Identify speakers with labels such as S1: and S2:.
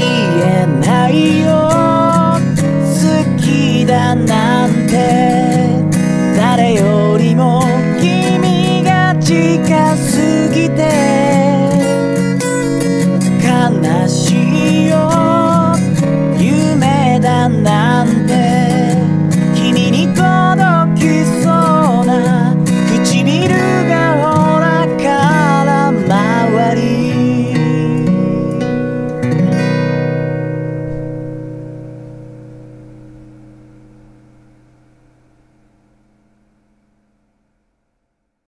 S1: えないよ好きだなんて誰よりも君が近すぎて悲しいよ夢だな